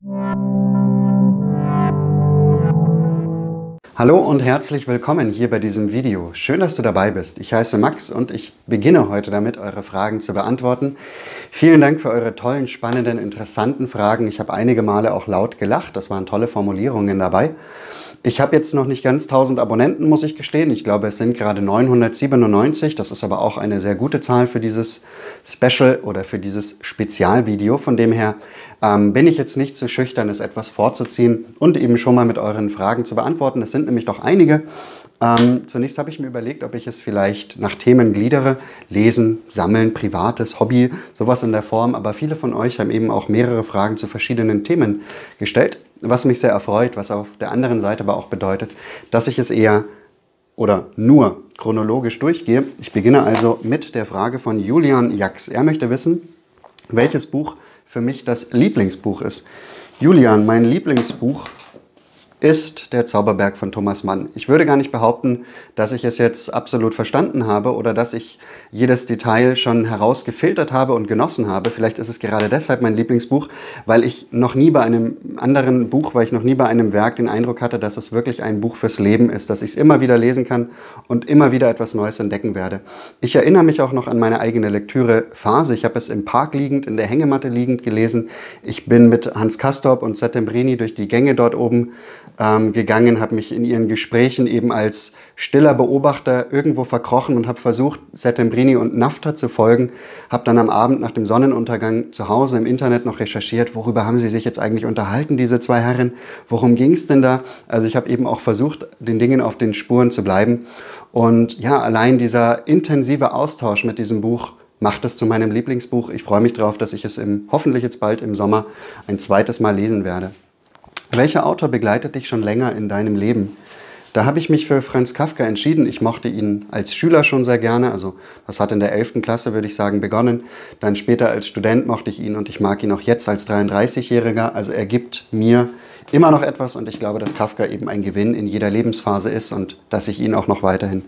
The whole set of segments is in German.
Hallo und herzlich willkommen hier bei diesem Video. Schön, dass du dabei bist. Ich heiße Max und ich beginne heute damit, eure Fragen zu beantworten. Vielen Dank für eure tollen, spannenden, interessanten Fragen. Ich habe einige Male auch laut gelacht. Das waren tolle Formulierungen dabei. Ich habe jetzt noch nicht ganz 1000 Abonnenten, muss ich gestehen. Ich glaube, es sind gerade 997. Das ist aber auch eine sehr gute Zahl für dieses Special oder für dieses Spezialvideo. Von dem her bin ich jetzt nicht zu schüchtern, es etwas vorzuziehen und eben schon mal mit euren Fragen zu beantworten. Es sind nämlich doch einige. Zunächst habe ich mir überlegt, ob ich es vielleicht nach Themen gliedere. Lesen, Sammeln, Privates, Hobby, sowas in der Form. Aber viele von euch haben eben auch mehrere Fragen zu verschiedenen Themen gestellt, was mich sehr erfreut, was auf der anderen Seite aber auch bedeutet, dass ich es eher oder nur chronologisch durchgehe. Ich beginne also mit der Frage von Julian Jax. Er möchte wissen, welches Buch für mich das Lieblingsbuch ist. Julian, mein Lieblingsbuch ist Der Zauberberg von Thomas Mann. Ich würde gar nicht behaupten, dass ich es jetzt absolut verstanden habe oder dass ich jedes Detail schon herausgefiltert habe und genossen habe. Vielleicht ist es gerade deshalb mein Lieblingsbuch, weil ich noch nie bei einem anderen Buch, weil ich noch nie bei einem Werk den Eindruck hatte, dass es wirklich ein Buch fürs Leben ist, dass ich es immer wieder lesen kann und immer wieder etwas Neues entdecken werde. Ich erinnere mich auch noch an meine eigene Lektürephase. Ich habe es im Park liegend, in der Hängematte liegend gelesen. Ich bin mit Hans Castorp und Settembrini durch die Gänge dort oben gegangen, habe mich in ihren Gesprächen eben als stiller Beobachter irgendwo verkrochen und habe versucht, Settembrini und Nafta zu folgen. Habe dann am Abend nach dem Sonnenuntergang zu Hause im Internet noch recherchiert, worüber haben sie sich jetzt eigentlich unterhalten, diese zwei Herren, worum ging es denn da? Also ich habe eben auch versucht, den Dingen auf den Spuren zu bleiben. Und ja, allein dieser intensive Austausch mit diesem Buch macht es zu meinem Lieblingsbuch. Ich freue mich darauf, dass ich es hoffentlich jetzt bald im Sommer ein zweites Mal lesen werde. Welcher Autor begleitet dich schon länger in deinem Leben? Da habe ich mich für Franz Kafka entschieden. Ich mochte ihn als Schüler schon sehr gerne. Also das hat in der 11. Klasse, würde ich sagen, begonnen. Dann später als Student mochte ich ihn und ich mag ihn auch jetzt als 33-Jähriger. Also er gibt mir immer noch etwas und ich glaube, dass Kafka eben ein Gewinn in jeder Lebensphase ist und dass ich ihn auch noch weiterhin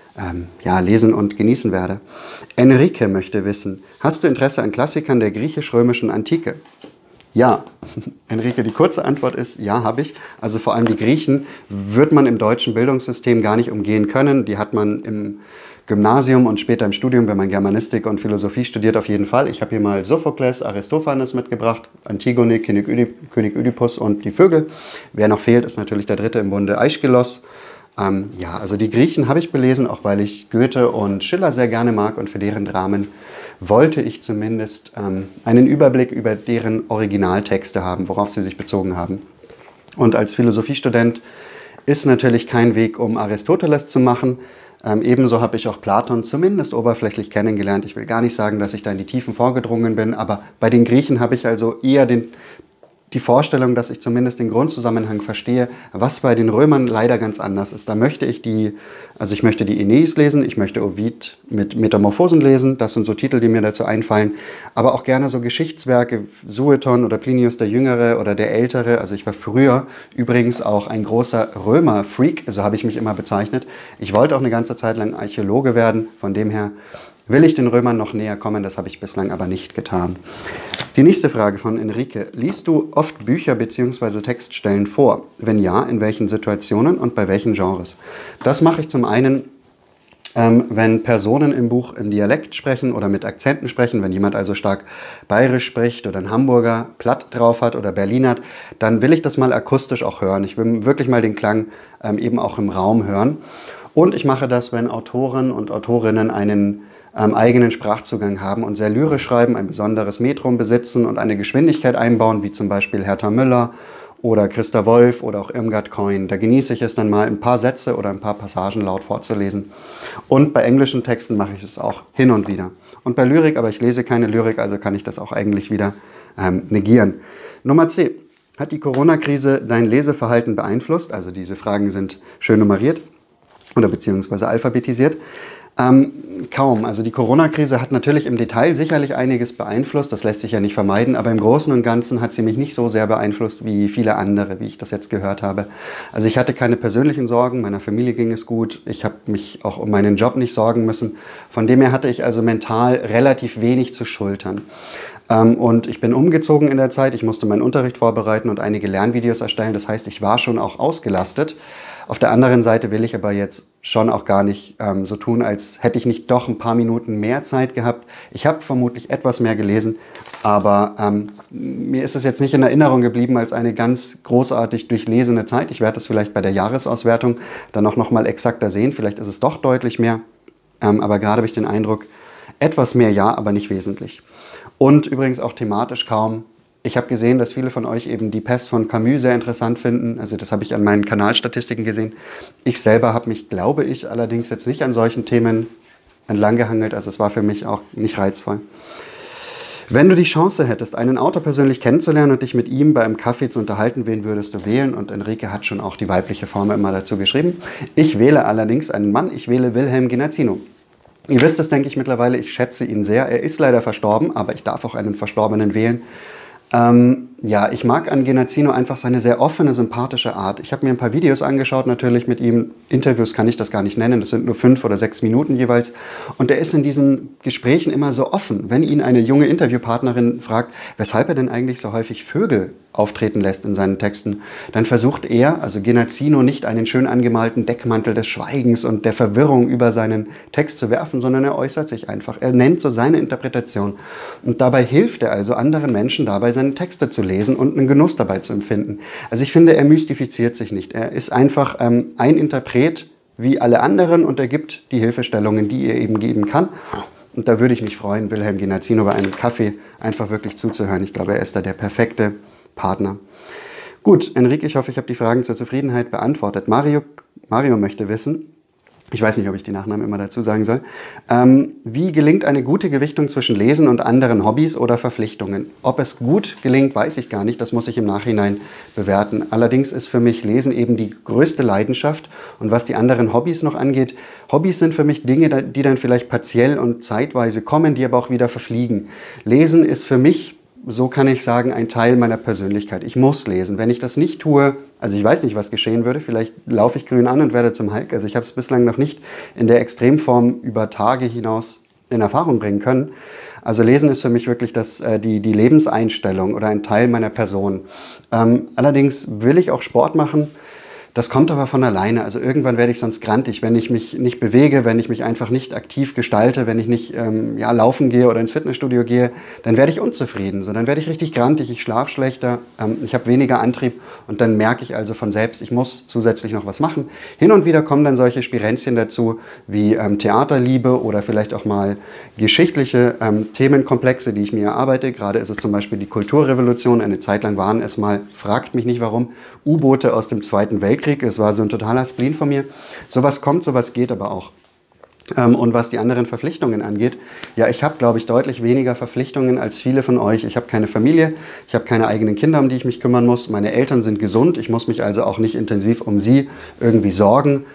lesen und genießen werde. Enrique möchte wissen, hast du Interesse an Klassikern der griechisch-römischen Antike? Ja, Enrique, die kurze Antwort ist, ja, habe ich. Also vor allem die Griechen wird man im deutschen Bildungssystem gar nicht umgehen können. Die hat man im Gymnasium und später im Studium, wenn man Germanistik und Philosophie studiert, auf jeden Fall. Ich habe hier mal Sophokles, Aristophanes mitgebracht, Antigone, König Ödipus und die Vögel. Wer noch fehlt, ist natürlich der dritte im Bunde, Aeschylos. Also die Griechen habe ich belesen, auch weil ich Goethe und Schiller sehr gerne mag und für deren Dramen wollte ich zumindest einen Überblick über deren Originaltexte haben, worauf sie sich bezogen haben. Und als Philosophiestudent ist natürlich kein Weg, um Aristoteles zu machen. Ebenso habe ich auch Platon zumindest oberflächlich kennengelernt. Ich will gar nicht sagen, dass ich da in die Tiefen vorgedrungen bin, aber bei den Griechen habe ich also eher die Vorstellung, dass ich zumindest den Grundzusammenhang verstehe, was bei den Römern leider ganz anders ist. Da möchte ich ich möchte die Aeneis lesen, ich möchte Ovid mit Metamorphosen lesen, das sind so Titel, die mir dazu einfallen, aber auch gerne so Geschichtswerke, Sueton oder Plinius der Jüngere oder der Ältere. Also ich war früher übrigens auch ein großer Römer-Freak, so habe ich mich immer bezeichnet. Ich wollte auch eine ganze Zeit lang Archäologe werden, von dem her will ich den Römern noch näher kommen, das habe ich bislang aber nicht getan. Die nächste Frage von Enrique. Liest du oft Bücher bzw. Textstellen vor? Wenn ja, in welchen Situationen und bei welchen Genres? Das mache ich zum einen, wenn Personen im Buch im Dialekt sprechen oder mit Akzenten sprechen, wenn jemand also stark bayerisch spricht oder ein Hamburger platt drauf hat oder Berlinert, dann will ich das mal akustisch auch hören. Ich will wirklich mal den Klang eben auch im Raum hören. Und ich mache das, wenn Autoren und Autorinnen einen eigenen Sprachzugang haben und sehr lyrisch schreiben, ein besonderes Metrum besitzen und eine Geschwindigkeit einbauen, wie zum Beispiel Hertha Müller oder Christa Wolf oder auch Irmgard Coin. Da genieße ich es dann mal, ein paar Sätze oder ein paar Passagen laut vorzulesen. Und bei englischen Texten mache ich es auch hin und wieder. Und bei Lyrik, aber ich lese keine Lyrik, also kann ich das auch eigentlich wieder negieren. Nummer C. Hat die Corona-Krise dein Leseverhalten beeinflusst? Also diese Fragen sind schön nummeriert oder beziehungsweise alphabetisiert. Kaum. Also die Corona-Krise hat natürlich im Detail sicherlich einiges beeinflusst, das lässt sich ja nicht vermeiden, aber im Großen und Ganzen hat sie mich nicht so sehr beeinflusst wie viele andere, wie ich das jetzt gehört habe. Also ich hatte keine persönlichen Sorgen, meiner Familie ging es gut, ich habe mich auch um meinen Job nicht sorgen müssen. Von dem her hatte ich also mental relativ wenig zu schultern. Und ich bin umgezogen in der Zeit. Ich musste meinen Unterricht vorbereiten und einige Lernvideos erstellen. Das heißt, ich war schon auch ausgelastet. Auf der anderen Seite will ich aber jetzt schon auch gar nicht so tun, als hätte ich nicht doch ein paar Minuten mehr Zeit gehabt. Ich habe vermutlich etwas mehr gelesen, aber mir ist es jetzt nicht in Erinnerung geblieben als eine ganz großartig durchlesene Zeit. Ich werde das vielleicht bei der Jahresauswertung dann auch noch mal exakter sehen. Vielleicht ist es doch deutlich mehr, aber gerade habe ich den Eindruck, etwas mehr ja, aber nicht wesentlich. Und übrigens auch thematisch kaum. Ich habe gesehen, dass viele von euch eben die Pest von Camus sehr interessant finden. Also das habe ich an meinen Kanalstatistiken gesehen. Ich selber habe mich, glaube ich, allerdings jetzt nicht an solchen Themen entlanggehangelt. Also es war für mich auch nicht reizvoll. Wenn du die Chance hättest, einen Autor persönlich kennenzulernen und dich mit ihm bei einem Kaffee zu unterhalten, wen würdest du wählen? Und Enrique hat schon auch die weibliche Form immer dazu geschrieben. Ich wähle allerdings einen Mann. Ich wähle Wilhelm Genazzino. Ihr wisst es, denke ich, mittlerweile. Ich schätze ihn sehr. Er ist leider verstorben, aber ich darf auch einen Verstorbenen wählen. Ja, ich mag an Genazzino einfach seine sehr offene, sympathische Art. Ich habe mir ein paar Videos angeschaut, natürlich mit ihm. Interviews kann ich das gar nicht nennen, das sind nur 5 oder 6 Minuten jeweils. Und er ist in diesen Gesprächen immer so offen. Wenn ihn eine junge Interviewpartnerin fragt, weshalb er denn eigentlich so häufig Vögel auftreten lässt in seinen Texten, dann versucht er, also Genazzino, nicht einen schön angemalten Deckmantel des Schweigens und der Verwirrung über seinen Text zu werfen, sondern er äußert sich einfach. Er nennt so seine Interpretation. Und dabei hilft er also anderen Menschen dabei, seine Texte zu lesen und einen Genuss dabei zu empfinden. Also ich finde, er mystifiziert sich nicht. Er ist einfach ein Interpret wie alle anderen und er gibt die Hilfestellungen, die er eben geben kann. Und da würde ich mich freuen, Wilhelm Genazzino bei einem Kaffee einfach wirklich zuzuhören. Ich glaube, er ist da der perfekte Partner. Gut, Enrique, ich hoffe, ich habe die Fragen zur Zufriedenheit beantwortet. Mario möchte wissen, ich weiß nicht, ob ich die Nachnamen immer dazu sagen soll, wie gelingt eine gute Gewichtung zwischen Lesen und anderen Hobbys oder Verpflichtungen? Ob es gut gelingt, weiß ich gar nicht, das muss ich im Nachhinein bewerten. Allerdings ist für mich Lesen eben die größte Leidenschaft und was die anderen Hobbys noch angeht, Hobbys sind für mich Dinge, die dann vielleicht partiell und zeitweise kommen, die aber auch wieder verfliegen. Lesen ist für mich, so kann ich sagen, ein Teil meiner Persönlichkeit. Ich muss lesen. Wenn ich das nicht tue, also ich weiß nicht, was geschehen würde, vielleicht laufe ich grün an und werde zum Hulk. Also ich habe es bislang noch nicht in der Extremform über Tage hinaus in Erfahrung bringen können. Also Lesen ist für mich wirklich die Lebenseinstellung oder ein Teil meiner Person. Allerdings will ich auch Sport machen. Das kommt aber von alleine. Also irgendwann werde ich sonst grantig, wenn ich mich nicht bewege, wenn ich mich einfach nicht aktiv gestalte, wenn ich nicht laufen gehe oder ins Fitnessstudio gehe, dann werde ich unzufrieden. So, dann werde ich richtig grantig, ich schlafe schlechter, ich habe weniger Antrieb und dann merke ich also von selbst, ich muss zusätzlich noch was machen. Hin und wieder kommen dann solche Spirenzchen dazu wie Theaterliebe oder vielleicht auch mal geschichtliche Themenkomplexe, die ich mir erarbeite. Gerade ist es zum Beispiel die Kulturrevolution. Eine Zeit lang waren es mal, fragt mich nicht warum, U-Boote aus dem Zweiten Weltkrieg. Es war so ein totaler Spleen von mir. Sowas kommt, sowas geht aber auch. Und was die anderen Verpflichtungen angeht, ja, ich habe, glaube ich, deutlich weniger Verpflichtungen als viele von euch. Ich habe keine Familie, ich habe keine eigenen Kinder, um die ich mich kümmern muss. Meine Eltern sind gesund, ich muss mich also auch nicht intensiv um sie irgendwie sorgen.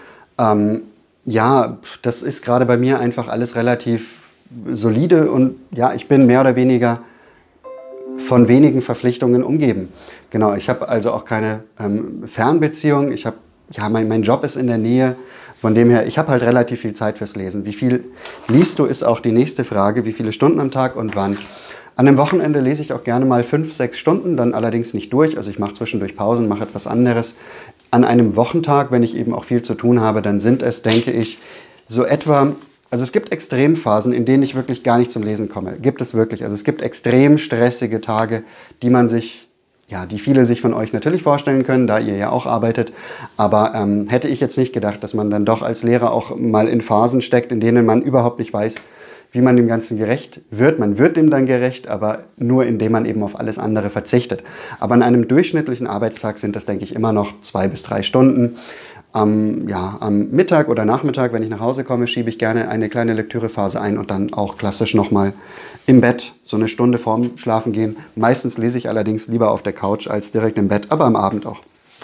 Ja, das ist gerade bei mir einfach alles relativ solide und ja, ich bin mehr oder weniger von wenigen Verpflichtungen umgeben. Genau, ich habe also auch keine Fernbeziehung. Ich habe, ja, mein Job ist in der Nähe. Von dem her, ich habe halt relativ viel Zeit fürs Lesen. Wie viel liest du, ist auch die nächste Frage. Wie viele Stunden am Tag und wann? An einem Wochenende lese ich auch gerne mal 5, 6 Stunden, dann allerdings nicht durch. Also ich mache zwischendurch Pausen, mache etwas anderes. An einem Wochentag, wenn ich eben auch viel zu tun habe, dann sind es, denke ich, so etwa... Also es gibt Extremphasen, in denen ich wirklich gar nicht zum Lesen komme. Gibt es wirklich. Also es gibt extrem stressige Tage, die viele sich von euch natürlich vorstellen können, da ihr ja auch arbeitet. Aber hätte ich jetzt nicht gedacht, dass man dann doch als Lehrer auch mal in Phasen steckt, in denen man überhaupt nicht weiß, wie man dem Ganzen gerecht wird. Man wird dem dann gerecht, aber nur indem man eben auf alles andere verzichtet. Aber an einem durchschnittlichen Arbeitstag sind das, denke ich, immer noch 2 bis 3 Stunden. Am Mittag oder Nachmittag, wenn ich nach Hause komme, schiebe ich gerne eine kleine Lektürephase ein und dann auch klassisch nochmal im Bett, so eine Stunde vorm Schlafen gehen. Meistens lese ich allerdings lieber auf der Couch als direkt im Bett, aber am Abend auch.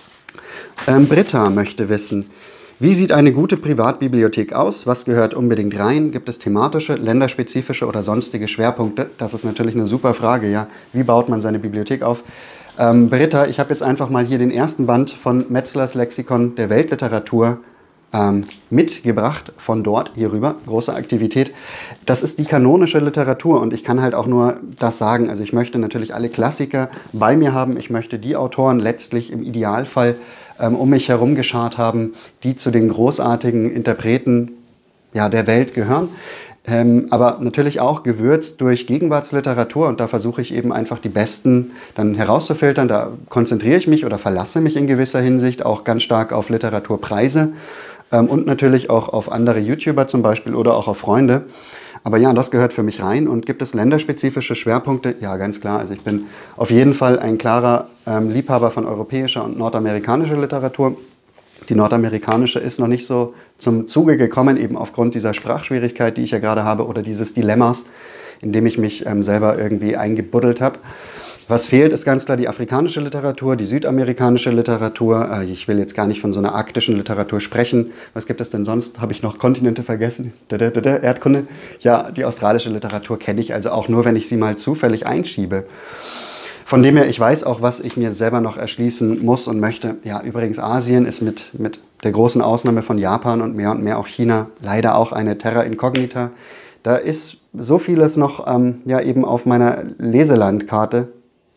Britta möchte wissen, wie sieht eine gute Privatbibliothek aus? Was gehört unbedingt rein? Gibt es thematische, länderspezifische oder sonstige Schwerpunkte? Das ist natürlich eine super Frage, ja. Wie baut man seine Bibliothek auf? Britta, ich habe jetzt einfach mal hier den ersten Band von Metzlers Lexikon der Weltliteratur mitgebracht von dort hier rüber. Große Aktivität. Das ist die kanonische Literatur und ich kann halt auch nur das sagen. Also ich möchte natürlich alle Klassiker bei mir haben. Ich möchte die Autoren letztlich im Idealfall um mich herum geschart haben, die zu den großartigen Interpreten der Welt gehören. Aber natürlich auch gewürzt durch Gegenwartsliteratur und da versuche ich eben einfach die besten dann herauszufiltern. Da konzentriere ich mich oder verlasse mich in gewisser Hinsicht auch ganz stark auf Literaturpreise und natürlich auch auf andere YouTuber zum Beispiel oder auch auf Freunde. Aber ja, das gehört für mich rein. Und gibt es länderspezifische Schwerpunkte? Ja, ganz klar. Also ich bin auf jeden Fall ein klarer Liebhaber von europäischer und nordamerikanischer Literatur. Die nordamerikanische ist noch nicht so zum Zuge gekommen, eben aufgrund dieser Sprachschwierigkeit, die ich ja gerade habe, oder dieses Dilemmas, in dem ich mich selber irgendwie eingebuddelt habe. Was fehlt, ist ganz klar die afrikanische Literatur, die südamerikanische Literatur. Ich will jetzt gar nicht von so einer arktischen Literatur sprechen. Was gibt es denn sonst? Habe ich noch Kontinente vergessen? Erdkunde? Ja, die australische Literatur kenne ich also auch nur, wenn ich sie mal zufällig einschiebe. Von dem her, ich weiß auch, was ich mir selber noch erschließen muss und möchte. Ja, übrigens, Asien ist mit der großen Ausnahme von Japan und mehr auch China leider auch eine Terra Incognita. Da ist so vieles noch eben auf meiner Leselandkarte.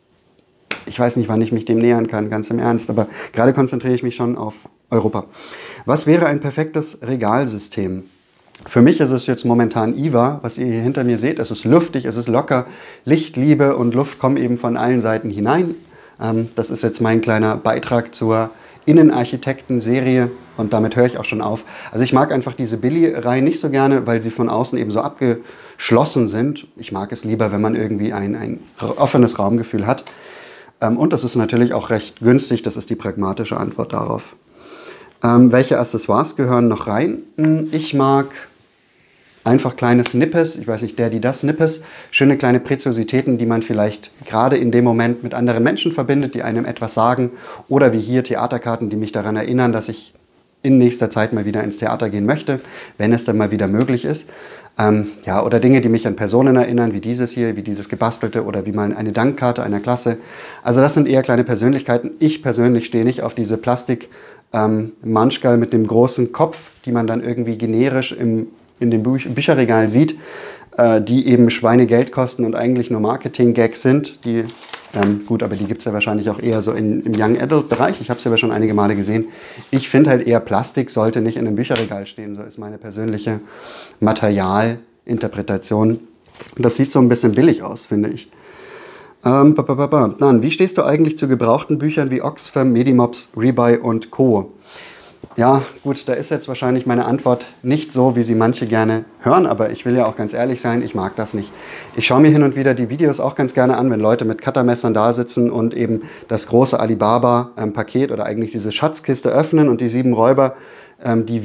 Ich weiß nicht, wann ich mich dem nähern kann, ganz im Ernst, aber gerade konzentriere ich mich schon auf Europa. Was wäre ein perfektes Regalsystem? Für mich ist es jetzt momentan IWA, was ihr hier hinter mir seht. Es ist luftig, es ist locker. Licht, Liebe und Luft kommen eben von allen Seiten hinein. Das ist jetzt mein kleiner Beitrag zur Innenarchitekten-Serie und damit höre ich auch schon auf. Also ich mag einfach diese Billy-Reihen nicht so gerne, weil sie von außen eben so abgeschlossen sind. Ich mag es lieber, wenn man irgendwie ein offenes Raumgefühl hat. Und das ist natürlich auch recht günstig, das ist die pragmatische Antwort darauf. Welche Accessoires gehören noch rein? Ich mag einfach kleine Snippets, ich weiß nicht, die das Snippets, schöne kleine Preziositäten, die man vielleicht gerade in dem Moment mit anderen Menschen verbindet, die einem etwas sagen. Oder wie hier Theaterkarten, die mich daran erinnern, dass ich in nächster Zeit mal wieder ins Theater gehen möchte, wenn es dann mal wieder möglich ist. Oder Dinge, die mich an Personen erinnern, wie dieses hier, wie dieses Gebastelte oder wie mal eine Dankkarte einer Klasse. Also das sind eher kleine Persönlichkeiten. Ich persönlich stehe nicht auf diese Plastik-Manschgal mit dem großen Kopf, die man dann irgendwie generisch in dem Bücherregal sieht, die eben Schweinegeld kosten und eigentlich nur Marketing-Gags sind. Gut, aber die gibt es ja wahrscheinlich auch eher so im Young Adult-Bereich. Ich habe es ja schon einige Male gesehen. Ich finde halt eher, Plastik sollte nicht in einem Bücherregal stehen. So ist meine persönliche Materialinterpretation. Das sieht so ein bisschen billig aus, finde ich. Dann, wie stehst du eigentlich zu gebrauchten Büchern wie Oxfam, Medimops, Rebuy und Co.? Ja, gut, da ist jetzt wahrscheinlich meine Antwort nicht so, wie sie manche gerne hören, aber ich will ja auch ganz ehrlich sein, ich mag das nicht. Ich schaue mir hin und wieder die Videos auch ganz gerne an, wenn Leute mit Cuttermessern da sitzen und eben das große Alibaba-Paket oder eigentlich diese Schatzkiste öffnen und die 7 Räuber, die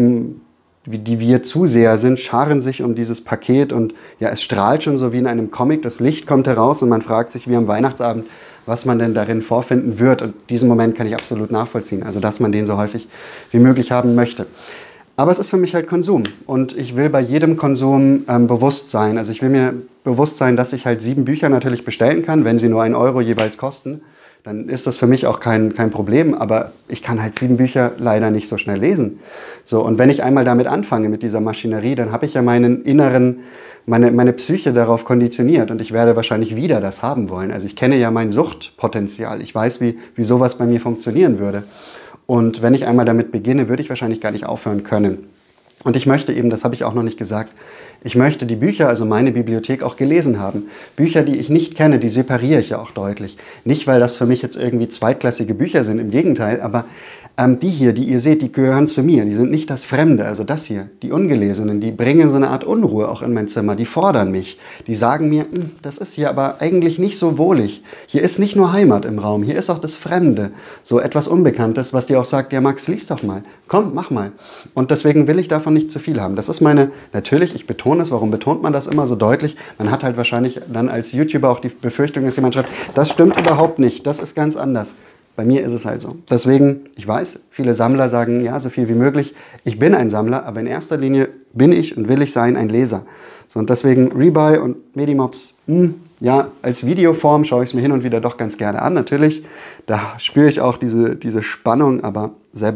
wir Zuseher sind, scharen sich um dieses Paket und ja, es strahlt schon so wie in einem Comic, das Licht kommt heraus und man fragt sich wie am Weihnachtsabend, was man denn darin vorfinden wird. Und diesen Moment kann ich absolut nachvollziehen. Also, dass man den so häufig wie möglich haben möchte. Aber es ist für mich halt Konsum. Und ich will bei jedem Konsum bewusst sein. Also, ich will mir bewusst sein, dass ich halt 7 Bücher natürlich bestellen kann, wenn sie nur 1 Euro jeweils kosten. Dann ist das für mich auch kein Problem. Aber ich kann halt 7 Bücher leider nicht so schnell lesen. So, und wenn ich einmal damit anfange, mit dieser Maschinerie, dann habe ich ja meinen inneren meine Psyche darauf konditioniert und ich werde wahrscheinlich wieder das haben wollen. Also ich kenne ja mein Suchtpotenzial. Ich weiß, wie sowas bei mir funktionieren würde. Und wenn ich einmal damit beginne, würde ich wahrscheinlich gar nicht aufhören können. Und ich möchte eben, das habe ich auch noch nicht gesagt, ich möchte die Bücher, also meine Bibliothek, auch gelesen haben. Bücher, die ich nicht kenne, die separiere ich ja auch deutlich. Nicht, weil das für mich jetzt irgendwie zweitklassige Bücher sind, im Gegenteil, aber die hier, die ihr seht, die gehören zu mir. Die sind nicht das Fremde, also das hier, die Ungelesenen, die bringen so eine Art Unruhe auch in mein Zimmer. Die fordern mich. Die sagen mir, das ist hier aber eigentlich nicht so wohlig. Hier ist nicht nur Heimat im Raum, hier ist auch das Fremde. So etwas Unbekanntes, was dir auch sagt, ja Max, lies doch mal. Komm, mach mal. Und deswegen will ich davon nicht zu viel haben. Das ist natürlich, ich betone es, warum betont man das immer so deutlich? Man hat halt wahrscheinlich dann als YouTuber auch die Befürchtung, dass jemand schreibt, das stimmt überhaupt nicht, das ist ganz anders. Bei mir ist es halt so. Deswegen, ich weiß, viele Sammler sagen, ja, so viel wie möglich. Ich bin ein Sammler, aber in erster Linie bin ich und will ich sein ein Leser. So, und deswegen Rebuy und Medimops, ja, als Videoform schaue ich es mir hin und wieder doch ganz gerne an, natürlich. Da spüre ich auch diese Spannung, aber selber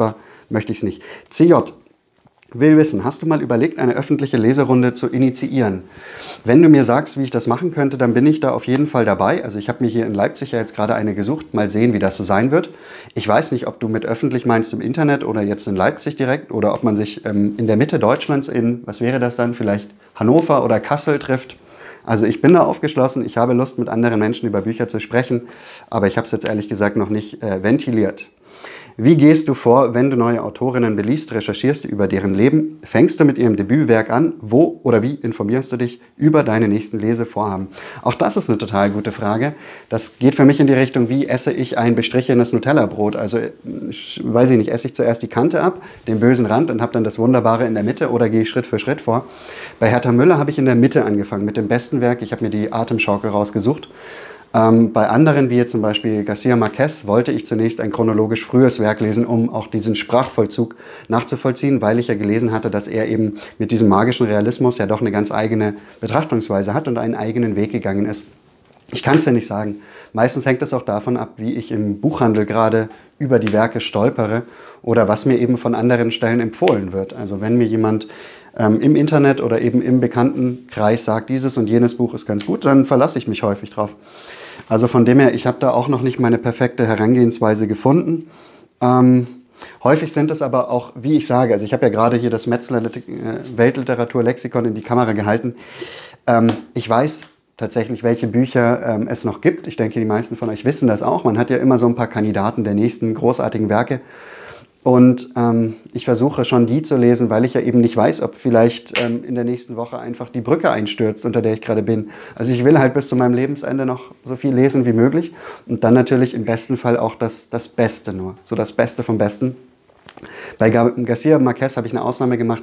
möchte ich es nicht. CJ will wissen, hast du mal überlegt, eine öffentliche Leserunde zu initiieren? Wenn du mir sagst, wie ich das machen könnte, dann bin ich da auf jeden Fall dabei. Also ich habe mir hier in Leipzig ja jetzt gerade eine gesucht. Mal sehen, wie das so sein wird. Ich weiß nicht, ob du mit öffentlich meinst im Internet oder jetzt in Leipzig direkt oder ob man sich in der Mitte Deutschlands in, was wäre das dann, vielleicht Hannover oder Kassel trifft. Also ich bin da aufgeschlossen. Ich habe Lust, mit anderen Menschen über Bücher zu sprechen. Aber ich habe es jetzt ehrlich gesagt noch nicht ventiliert. Wie gehst du vor, wenn du neue Autorinnen beliest, recherchierst du über deren Leben? Fängst du mit ihrem Debütwerk an? Wo oder wie informierst du dich über deine nächsten Lesevorhaben? Auch das ist eine total gute Frage. Das geht für mich in die Richtung, wie esse ich ein bestrichenes Nutella-Brot? Also, weiß ich nicht, esse ich zuerst die Kante ab, den bösen Rand und habe dann das Wunderbare in der Mitte oder gehe ich Schritt für Schritt vor? Bei Herta Müller habe ich in der Mitte angefangen mit dem besten Werk. Ich habe mir die Atemschaukel rausgesucht. Bei anderen, wie jetzt zum Beispiel García Márquez, wollte ich zunächst ein chronologisch frühes Werk lesen, um auch diesen Sprachvollzug nachzuvollziehen, weil ich ja gelesen hatte, dass er eben mit diesem magischen Realismus ja doch eine ganz eigene Betrachtungsweise hat und einen eigenen Weg gegangen ist. Ich kann es ja nicht sagen. Meistens hängt es auch davon ab, wie ich im Buchhandel gerade über die Werke stolpere oder was mir eben von anderen Stellen empfohlen wird. Also wenn mir jemand im Internet oder eben im Bekanntenkreis sagt, dieses und jenes Buch ist ganz gut, dann verlasse ich mich häufig drauf. Also von dem her, ich habe da auch noch nicht meine perfekte Herangehensweise gefunden. Häufig sind es aber auch, wie ich sage, also ich habe ja gerade hier das Metzler Weltliteratur-Lexikon in die Kamera gehalten. Ich weiß tatsächlich, welche Bücher es noch gibt. Ich denke, die meisten von euch wissen das auch. Man hat ja immer so ein paar Kandidaten der nächsten großartigen Werke. Und ich versuche schon die zu lesen, weil ich ja eben nicht weiß, ob vielleicht in der nächsten Woche einfach die Brücke einstürzt, unter der ich gerade bin. Also ich will halt bis zu meinem Lebensende noch so viel lesen wie möglich und dann natürlich im besten Fall auch das Beste nur, so das Beste vom Besten. Bei García Márquez habe ich eine Ausnahme gemacht,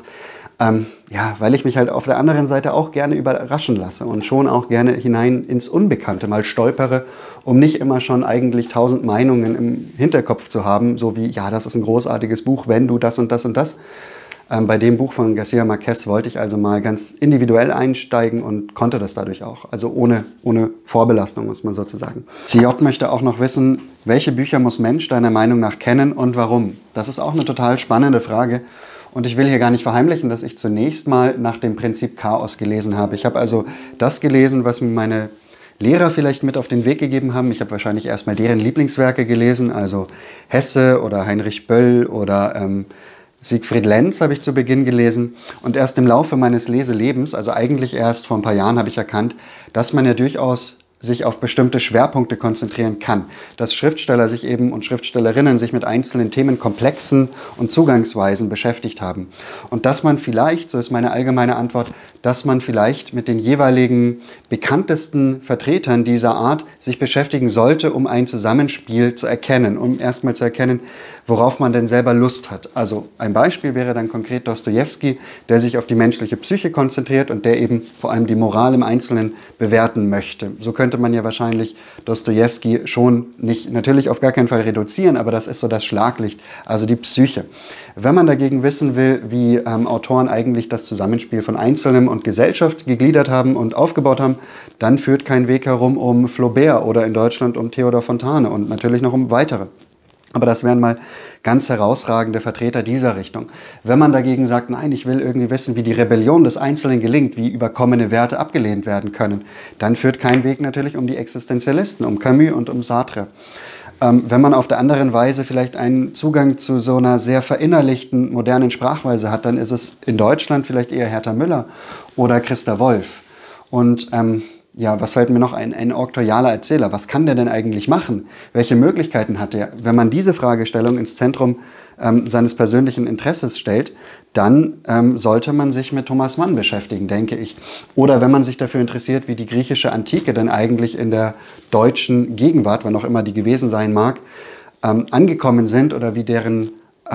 ja, weil ich mich halt auf der anderen Seite auch gerne überraschen lasse und schon auch gerne hinein ins Unbekannte mal stolpere, um nicht immer schon eigentlich 1000 Meinungen im Hinterkopf zu haben, so wie, ja, das ist ein großartiges Buch, wenn du das und das und das. Bei dem Buch von García Márquez wollte ich also mal ganz individuell einsteigen und konnte das dadurch auch, also ohne Vorbelastung, muss man sozusagen. CJ möchte auch noch wissen, welche Bücher muss Mensch deiner Meinung nach kennen und warum? Das ist auch eine total spannende Frage. Und ich will hier gar nicht verheimlichen, dass ich zunächst mal nach dem Prinzip Chaos gelesen habe. Ich habe also das gelesen, was mir meine Lehrer vielleicht mit auf den Weg gegeben haben. Ich habe wahrscheinlich erstmal deren Lieblingswerke gelesen, also Hesse oder Heinrich Böll oder Siegfried Lenz habe ich zu Beginn gelesen. Und erst im Laufe meines Leselebens, also eigentlich erst vor ein paar Jahren, habe ich erkannt, dass man ja durchaus sich auf bestimmte Schwerpunkte konzentrieren kann. Dass Schriftsteller sich eben und Schriftstellerinnen sich mit einzelnen Themenkomplexen und Zugangsweisen beschäftigt haben. Und dass man vielleicht, so ist meine allgemeine Antwort, dass man vielleicht mit den jeweiligen bekanntesten Vertretern dieser Art sich beschäftigen sollte, um ein Zusammenspiel zu erkennen, um erstmal zu erkennen, worauf man denn selber Lust hat. Also ein Beispiel wäre dann konkret Dostojewski, der sich auf die menschliche Psyche konzentriert und der eben vor allem die Moral im Einzelnen bewerten möchte. So könnte man ja wahrscheinlich Dostojewski schon nicht, natürlich auf gar keinen Fall reduzieren, aber das ist so das Schlaglicht, also die Psyche. Wenn man dagegen wissen will, wie Autoren eigentlich das Zusammenspiel von Einzelnem und Gesellschaft gegliedert haben und aufgebaut haben, dann führt kein Weg herum um Flaubert oder in Deutschland um Theodor Fontane und natürlich noch um weitere. Aber das wären mal ganz herausragende Vertreter dieser Richtung. Wenn man dagegen sagt, nein, ich will irgendwie wissen, wie die Rebellion des Einzelnen gelingt, wie überkommene Werte abgelehnt werden können, dann führt kein Weg natürlich um die Existenzialisten, um Camus und um Sartre. Wenn man auf der anderen Weise vielleicht einen Zugang zu so einer sehr verinnerlichten, modernen Sprachweise hat, dann ist es in Deutschland vielleicht eher Herta Müller oder Christa Wolf. Und ja, was fällt mir noch ein? Ein oktorialer Erzähler. Was kann der denn eigentlich machen? Welche Möglichkeiten hat er? Wenn man diese Fragestellung ins Zentrum seines persönlichen Interesses stellt, dann sollte man sich mit Thomas Mann beschäftigen, denke ich. Oder wenn man sich dafür interessiert, wie die griechische Antike denn eigentlich in der deutschen Gegenwart, wann auch immer die gewesen sein mag, angekommen sind oder wie deren,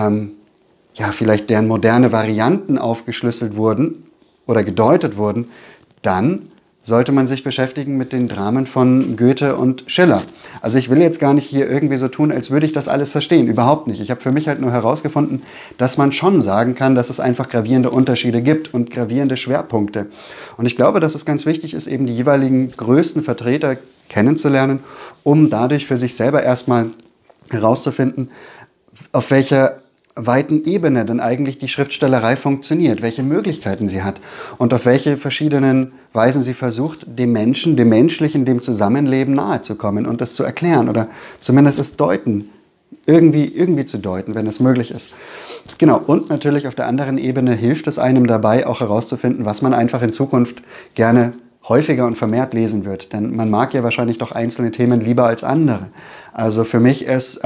ja, vielleicht deren moderne Varianten aufgeschlüsselt wurden oder gedeutet wurden, dann sollte man sich beschäftigen mit den Dramen von Goethe und Schiller. Also ich will jetzt gar nicht hier irgendwie so tun, als würde ich das alles verstehen. Überhaupt nicht. Ich habe für mich halt nur herausgefunden, dass man schon sagen kann, dass es einfach gravierende Unterschiede gibt und gravierende Schwerpunkte. Und ich glaube, dass es ganz wichtig ist, eben die jeweiligen größten Vertreter kennenzulernen, um dadurch für sich selber erstmal herauszufinden, auf welcher weiten Ebene denn eigentlich die Schriftstellerei funktioniert, welche Möglichkeiten sie hat und auf welche verschiedenen Weisen sie versucht, dem Menschen, dem Menschlichen, dem Zusammenleben nahezukommen und das zu erklären oder zumindest es deuten, irgendwie zu deuten, wenn es möglich ist. Genau, und natürlich auf der anderen Ebene hilft es einem dabei, auch herauszufinden, was man einfach in Zukunft gerne häufiger und vermehrt lesen wird. Denn man mag ja wahrscheinlich doch einzelne Themen lieber als andere. Also für mich ist,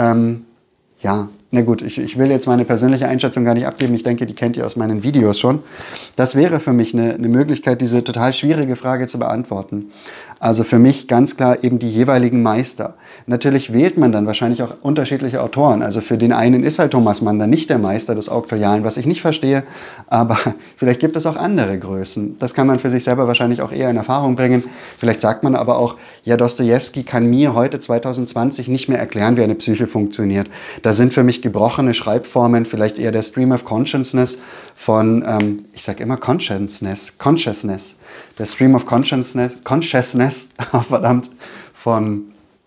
ja, na gut, ich will jetzt meine persönliche Einschätzung gar nicht abgeben. Ich denke, die kennt ihr aus meinen Videos schon. Das wäre für mich eine Möglichkeit, diese total schwierige Frage zu beantworten. Also für mich ganz klar eben die jeweiligen Meister. Natürlich wählt man dann wahrscheinlich auch unterschiedliche Autoren. Also für den einen ist halt Thomas Mann dann nicht der Meister des Auktorialen, was ich nicht verstehe. Aber vielleicht gibt es auch andere Größen. Das kann man für sich selber wahrscheinlich auch eher in Erfahrung bringen. Vielleicht sagt man aber auch, ja, Dostojewski kann mir heute 2020 nicht mehr erklären, wie eine Psyche funktioniert. Da sind für mich gebrochene Schreibformen, vielleicht eher der Stream of Consciousness von, ich sage immer Consciousness, der Stream of Consciousness, verdammt, von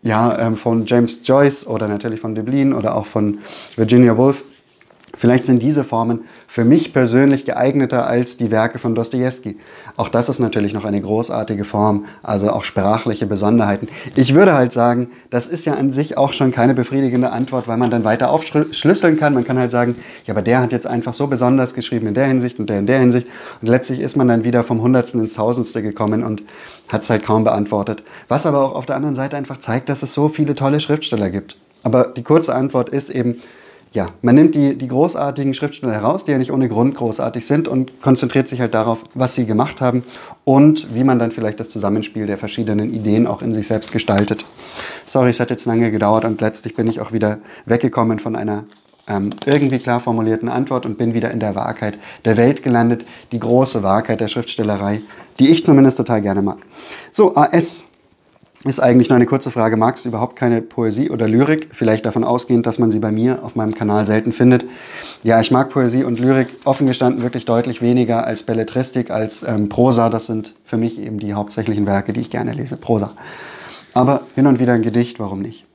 James Joyce oder natürlich von Döblin oder auch von Virginia Woolf. Vielleicht sind diese Formen für mich persönlich geeigneter als die Werke von Dostojewski. Auch das ist natürlich noch eine großartige Form, also auch sprachliche Besonderheiten. Ich würde halt sagen, das ist ja an sich auch schon keine befriedigende Antwort, weil man dann weiter aufschlüsseln kann. Man kann halt sagen, ja, aber der hat jetzt einfach so besonders geschrieben in der Hinsicht und der in der Hinsicht. Und letztlich ist man dann wieder vom Hundertsten ins Tausendste gekommen und hat es halt kaum beantwortet. Was aber auch auf der anderen Seite einfach zeigt, dass es so viele tolle Schriftsteller gibt. Aber die kurze Antwort ist eben, ja, man nimmt die großartigen Schriftsteller heraus, die ja nicht ohne Grund großartig sind und konzentriert sich halt darauf, was sie gemacht haben und wie man dann vielleicht das Zusammenspiel der verschiedenen Ideen auch in sich selbst gestaltet. Sorry, es hat jetzt lange gedauert und letztlich bin ich auch wieder weggekommen von einer irgendwie klar formulierten Antwort und bin wieder in der Wahrheit der Welt gelandet, die große Wahrheit der Schriftstellerei, die ich zumindest total gerne mag. So, AS. Ist eigentlich nur eine kurze Frage, magst du überhaupt keine Poesie oder Lyrik? Vielleicht davon ausgehend, dass man sie bei mir auf meinem Kanal selten findet. Ja, ich mag Poesie und Lyrik offen gestanden wirklich deutlich weniger als Belletristik, als Prosa. Das sind für mich eben die hauptsächlichen Werke, die ich gerne lese, Prosa. Aber hin und wieder ein Gedicht, warum nicht?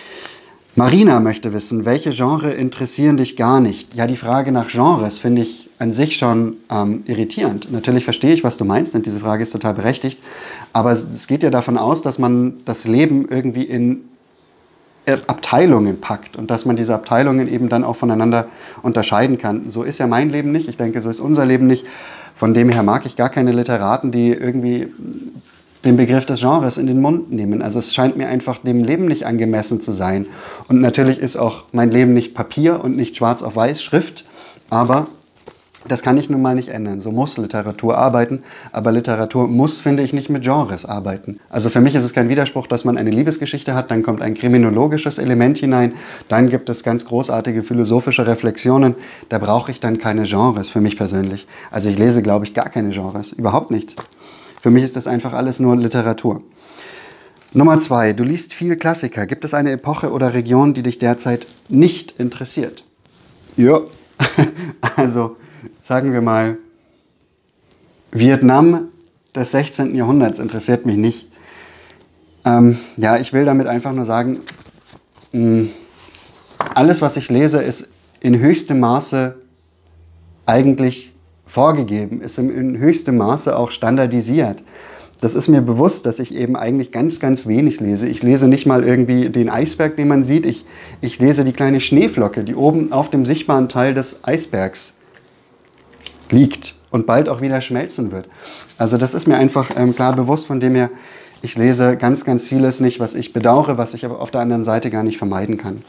Marina möchte wissen, welche Genre interessieren dich gar nicht? Ja, die Frage nach Genres finde ich an sich schon irritierend. Natürlich verstehe ich, was du meinst und diese Frage ist total berechtigt. Aber es geht ja davon aus, dass man das Leben irgendwie in Abteilungen packt und dass man diese Abteilungen eben dann auch voneinander unterscheiden kann. So ist ja mein Leben nicht. Ich denke, so ist unser Leben nicht. Von dem her mag ich gar keine Literaten, die irgendwie den Begriff des Genres in den Mund nehmen. Also es scheint mir einfach dem Leben nicht angemessen zu sein. Und natürlich ist auch mein Leben nicht Papier und nicht schwarz auf weiß Schrift, aber das kann ich nun mal nicht ändern. So muss Literatur arbeiten, aber Literatur muss, finde ich, nicht mit Genres arbeiten. Also für mich ist es kein Widerspruch, dass man eine Liebesgeschichte hat, dann kommt ein kriminologisches Element hinein, dann gibt es ganz großartige philosophische Reflexionen. Da brauche ich dann keine Genres, für mich persönlich. Also ich lese, glaube ich, gar keine Genres, überhaupt nichts. Für mich ist das einfach alles nur Literatur. Nummer 2, du liest viel Klassiker. Gibt es eine Epoche oder Region, die dich derzeit nicht interessiert? Ja, also sagen wir mal, Vietnam des 16. Jahrhunderts interessiert mich nicht. Ja, ich will damit einfach nur sagen, alles, was ich lese, ist in höchstem Maße eigentlich vorgegeben, ist in höchstem Maße auch standardisiert. Das ist mir bewusst, dass ich eben eigentlich ganz, ganz wenig lese. Ich lese nicht mal irgendwie den Eisberg, den man sieht. Ich lese die kleine Schneeflocke, die oben auf dem sichtbaren Teil des Eisbergs liegt und bald auch wieder schmelzen wird. Also das ist mir einfach klar bewusst, von dem her, ich lese ganz, ganz vieles nicht, was ich bedauere, was ich aber auf der anderen Seite gar nicht vermeiden kann.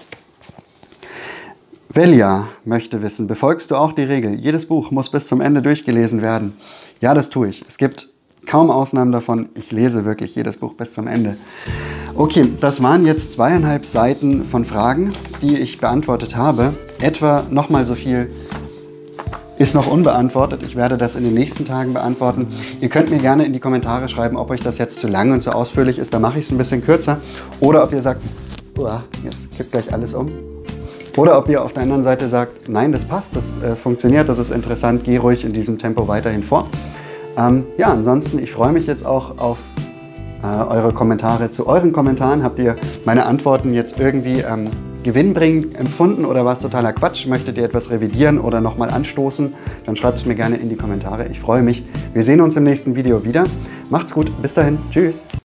Velia möchte wissen, befolgst du auch die Regel, jedes Buch muss bis zum Ende durchgelesen werden? Ja, das tue ich. Es gibt kaum Ausnahmen davon. Ich lese wirklich jedes Buch bis zum Ende. Okay, das waren jetzt 2,5 Seiten von Fragen, die ich beantwortet habe. Etwa nochmal so viel ist noch unbeantwortet. Ich werde das in den nächsten Tagen beantworten. Ihr könnt mir gerne in die Kommentare schreiben, ob euch das jetzt zu lang und zu ausführlich ist. Da mache ich es ein bisschen kürzer. Oder ob ihr sagt, jetzt kippt gleich alles um. Oder ob ihr auf der anderen Seite sagt, nein, das passt, das funktioniert, das ist interessant, geh ruhig in diesem Tempo weiterhin vor. Ja, ansonsten, ich freue mich jetzt auch auf eure Kommentare zu euren Kommentaren. Habt ihr meine Antworten jetzt irgendwie gewinnbringend empfunden oder war es totaler Quatsch? Möchtet ihr etwas revidieren oder nochmal anstoßen? Dann schreibt es mir gerne in die Kommentare. Ich freue mich. Wir sehen uns im nächsten Video wieder. Macht's gut. Bis dahin. Tschüss.